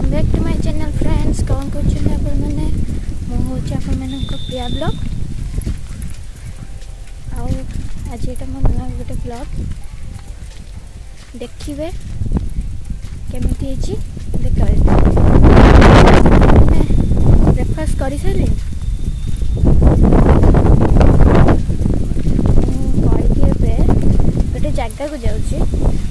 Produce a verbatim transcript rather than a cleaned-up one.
Back to my channel friends. कौन करछन आप माने मो होची आप माने को प्रिया ब्लॉग आ आज एटा मन गोटे ब्लॉग देखिबे केमिति हेची देखा ब्रेकफास्ट करि सारे गोटे जगह को जाऊँ